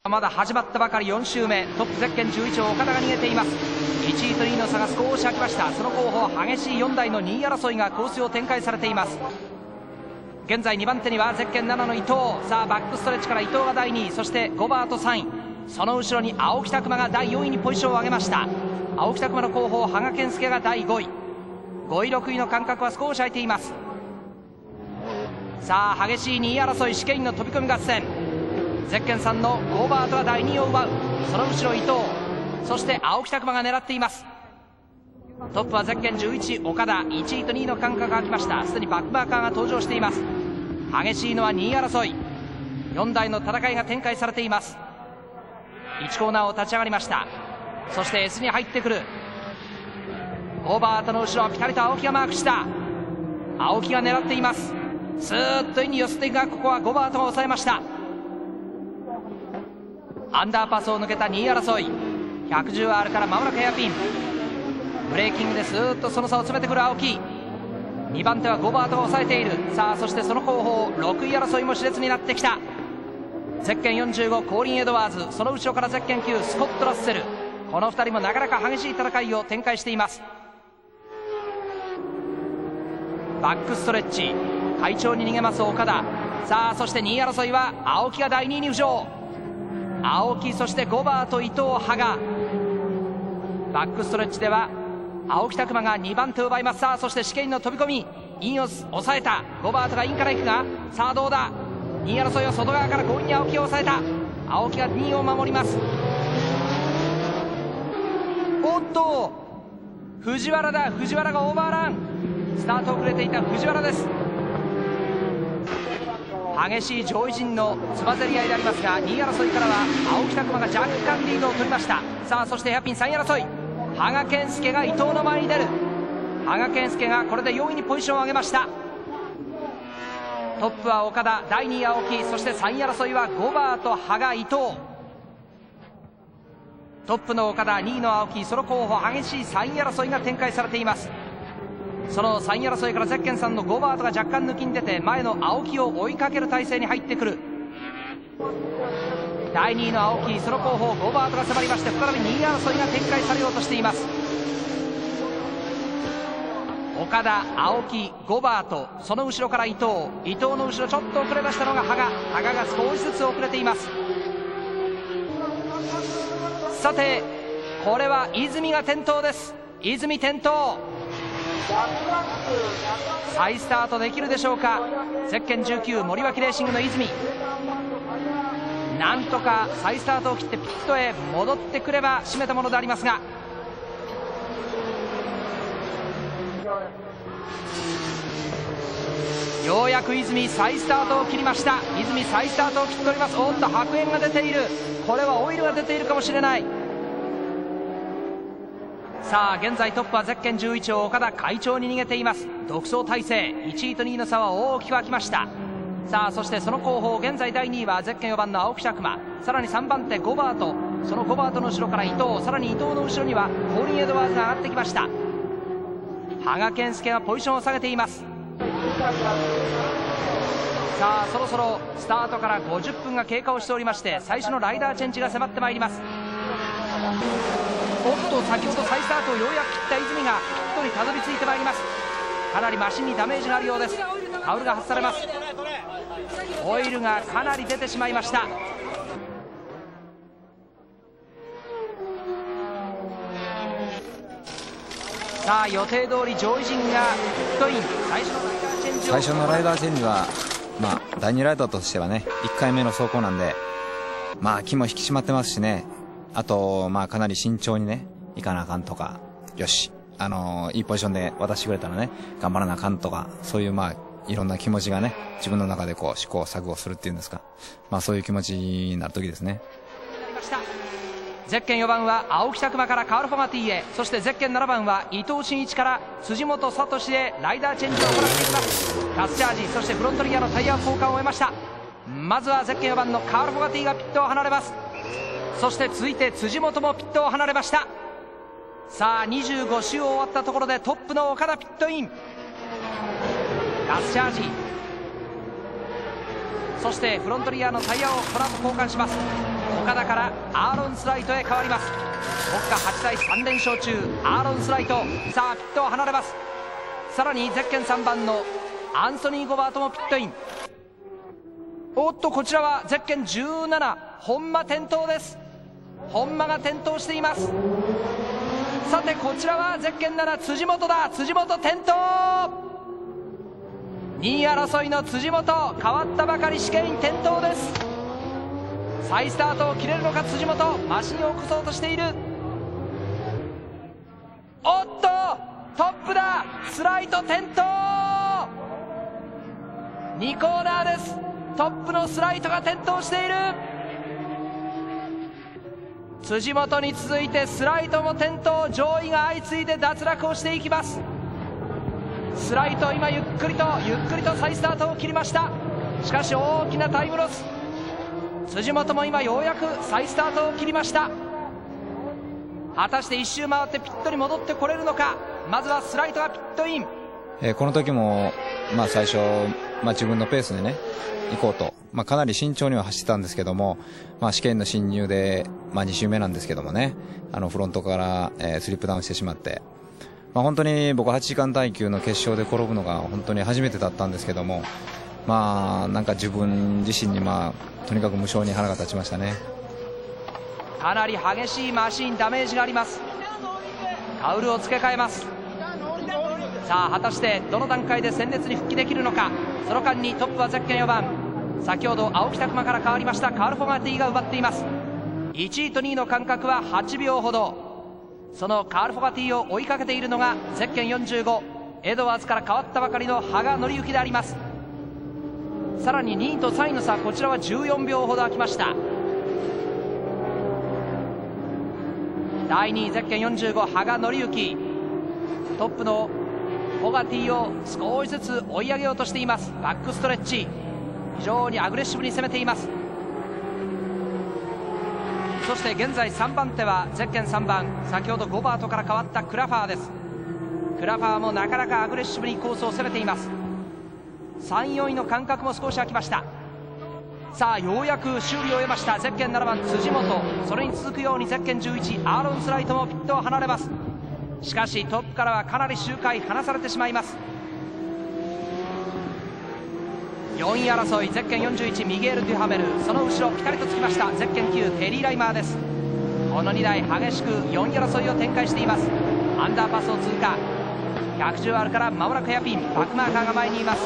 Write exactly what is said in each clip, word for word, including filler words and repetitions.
まだ始まったばかりよん周目、トップゼッケンじゅういちを岡田が逃げています。いちいとにいの差が少し開きました。その後方激しいよんだいのにい争いがコースを展開されています。現在にばん手にはゼッケンななの伊藤、さあバックストレッチから伊藤がだいにい、そしてゴバートさんい、その後ろに青木拓磨がだいよんいにポジションを上げました。青木拓磨の後方羽賀健介がだいごい、ごいろくいの間隔は少し空いています。さあ激しいにい争い、試験員の飛び込み合戦、ゼッケンさんのゴバートがだいにいを奪う。その後ろ伊藤、そして青木拓磨が狙っています。トップはゼッケンじゅういち岡田、いちいとにいの間隔が空きました。すでにバックマーカーが登場しています。激しいのはにい争い、よんだいの戦いが展開されています。いちコーナーを立ち上がりました。そして エス に入ってくるゴバートの後ろはピタリと青木がマークした。青木が狙っています。スーッとインに寄せていくが、ここはゴバートが抑えました。アンダーパスを抜けたにい争い、 ひゃくじゅうアール からまもなくヘアピン、ブレーキングでスーッとその差を詰めてくる青木。にばん手はゴバートが抑えている。さあそしてその後方ろくい争いも熾烈になってきた。ゼッケンよんじゅうごコーリン・エドワーズ、その後ろからゼッケンきゅうスコット・ラッセル、このふたりもなかなか激しい戦いを展開しています。バックストレッチ、快調に逃げます岡田。さあそしてにい争いは青木がだいにいに浮上。青木、そしてゴバート、伊藤、羽賀。バックストレッチでは青木拓磨がにばん手を奪います。さあそして試験員の飛び込み、インを抑えたゴバートがインから行くが、さあどうだ、にい争いは外側から強引に青木を抑えた。青木がにいを守ります。おっと藤原だ、藤原がオーバーラン、スタート遅れていた藤原です。激しい上位陣のつばぜり合いでありますが、にい争いからは青木拓磨が若干リードを取りました。さあそしてヘアピンさんい争い、羽賀健介が伊藤の前に出る。羽賀健介がこれでよんいにポジションを上げました。トップは岡田、だいにい青木、そしてさんい争いはゴバート、羽賀、伊藤。トップの岡田、にいの青木、その後方激しいさんい争いが展開されています。そのさんい争いからゼッケンさんのゴバートが若干抜きに出て、前の青木を追いかける体勢に入ってくる。だいにいの青木、その後方ゴバートが迫りまして、再びにい争いが展開されようとしています。岡田、青木、ゴバート、その後ろから伊藤、伊藤の後ろちょっと遅れ出したのが羽賀、羽賀が少しずつ遅れています。さてこれは泉が転倒です。泉転倒、再スタートできるでしょうか。ゼッケンじゅうきゅう森脇レーシングの泉、なんとか再スタートを切ってピットへ戻ってくれば締めたものでありますが、ようやく泉再スタートを切りました。泉再スタートを切っております。おっと白煙が出ている、これはオイルが出ているかもしれない。さあ現在トップはゼッケンじゅういちを岡田、快調に逃げています。独走体制、いちいとにいの差は大きく空きました。さあそしてその後方現在だいにいはゼッケンよんばんの青木拓磨、さらにさんばん手ゴバート、そのゴバートの後ろから伊藤、さらに伊藤の後ろにはコーリン・エドワーズが上がってきました。羽賀健介がポジションを下げています。さあそろそろスタートからごじゅっぷんが経過をしておりまして、最初のライダーチェンジが迫ってまいります。おっと先ほど再スタートをようやく切った泉がピットにたどり着いてまいります。かなりマシンにダメージがあるようです。タオルが外されます。オイルがかなり出てしまいました。さあ予定通り上位陣がピットイン、最初のライダーチェンジを最初のライダーチェンジはまあだいにライダーとしてはねいっかいめの走行なんで、まあ気も引き締まってますしね、あとまあかなり慎重にねいかなあかんとか、よしあのー、いいポジションで渡してくれたらね頑張らなあかんとか、そういうまあいろんな気持ちがね自分の中でこう試行錯誤するっていうんですか、まあそういう気持ちになる時ですね。ゼッケンよんばんは青木拓磨からカール・フォガティへ、そしてゼッケンななばんは伊藤真一から辻本聡へライダーチェンジを行っていきます。ガスチャージ、そしてフロントリアのタイヤ交換を終えました。まずはゼッケンよんばんのカール・フォガティがピットを離れます。そして続いて辻本もピットを離れました。さあにじゅうご周を終わったところでトップの岡田ピットイン、ガスチャージ、 そしてフロントリアのタイヤをこの後交換します。岡田からアーロン・スライトへ変わります。目下はちたいさん連勝中、アーロン・スライト、さあピットを離れます。さらにゼッケンさんばんのアンソニー・ゴバートもピットイン。おっと、こちらはゼッケンじゅうなな、本間転倒です。本間が転倒しています。さてこちらはゼッケンなな、辻本だ。辻本転倒。にい争いの辻本、変わったばかり試験員転倒です。再スタートを切れるのか辻本、マシンを起こそうとしている。おっと、トップだ。スライト転倒。にコーナーです。トップのスライトが転倒している。辻本に続いてスライトも転倒、上位が相次いで脱落をしていきます。スライト今ゆっくりとゆっくりと再スタートを切りました。しかし大きなタイムロス。辻本も今ようやく再スタートを切りました。果たして一周回ってピットに戻ってこれるのか。まずはスライトがピットイン。 えー、この時も、まあ、最初、まあ、自分のペースでね行こうと、まあ、かなり慎重には走ってたんですけども、まあ、試験の進入で、まあ、に周目なんですけどもね、あのフロントから、えー、スリップダウンしてしまって、まあ、本当に僕はちじかん耐久の決勝で転ぶのが本当に初めてだったんですけども、まあ、なんか自分自身に、まあ、とにかく無性に腹が立ちましたね。 かなり激しいマシンダメージがあります。カウルを付け替えます。さあ果たしてどの段階で戦列に復帰できるのか。その間にトップはゼッケンよんばん、先ほど青木拓磨から変わりましたカール・フォガティが奪っています。いちいとにいの間隔ははちびょうほど。そのカール・フォガティを追いかけているのがゼッケンよんじゅうご、エドワーズから変わったばかりの羽賀紀之であります。さらににいとさんいの差、こちらはじゅうよんびょうほど空きました。だいにいゼッケンよんじゅうご、羽賀紀之、トップのフォガティを少しずつ追い上げようとしています。バックストレッチ、非常にアグレッシブに攻めています。そして現在さんばん手はゼッケンさんばん、先ほどゴバートから変わったクラファーです。クラファーもなかなかアグレッシブにコースを攻めています。さん、よんいの間隔も少し空きました。さあようやく修理を終えましたゼッケンななばん辻本、それに続くようにゼッケンじゅういちアーロン・スライトもピットを離れます。しかしトップからはかなり周回離されてしまいます。よんい争いゼッケンよんじゅういちミゲール・デュハメル、その後ろピタリとつきましたゼッケンきゅうテリー・ライマーです。このにだい激しくよんい争いを展開しています。アンダーパスを通過、 ひゃくじゅうアール から間もなくヘアピン、バックマーカーが前にいます。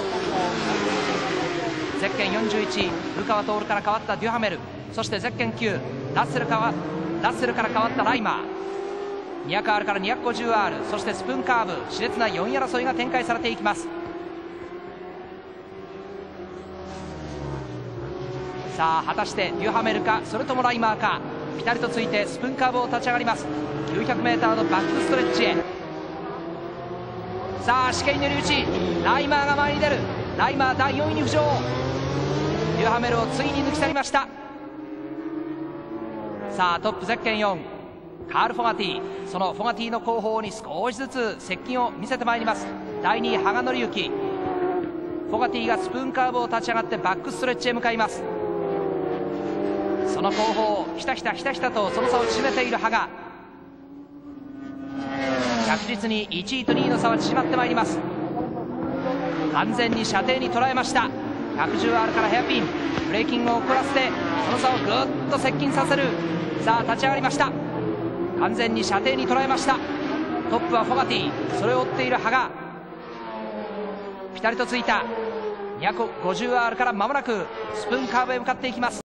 ゼッケンよんじゅういちルカワトールから変わったデュハメル、そしてゼッケンきゅうラッセルかラッセルから変わったライマー、にひゃくアール から にひゃくごじゅうアール、 そしてスプーンカーブ、熾烈なよんい争いが展開されていきます。さあ果たしてデュハメルかそれともライマーか。ピタリとついてスプーンカーブを立ち上がります。 きゅうひゃくメーター のバックストレッチへ。さあ試験に乗り打ち、ライマーが前に出る。ライマーだいよんいに浮上、デュハメルをついに抜き去りました。さあトップゼッケンよんカール・フォガティ、そのフォガティの後方に少しずつ接近を見せてまいります。だいにい羽賀紀之、フォガティがスプーンカーブを立ち上がってバックストレッチへ向かいます。その後方ひたひたひたひたとその差を縮めている羽賀、着実にいちいとにいの差は縮まってまいります。完全に射程に捉えました。 ひゃくじゅうアール からヘアピン、ブレーキングを遅らせてその差をぐっと接近させる。さあ立ち上がりました。完全に射程に捉えました。トップはフォガティ、それを追っている羽賀、ピタリとついた にひゃくごじゅうアール から間もなくスプーンカーブへ向かっていきます。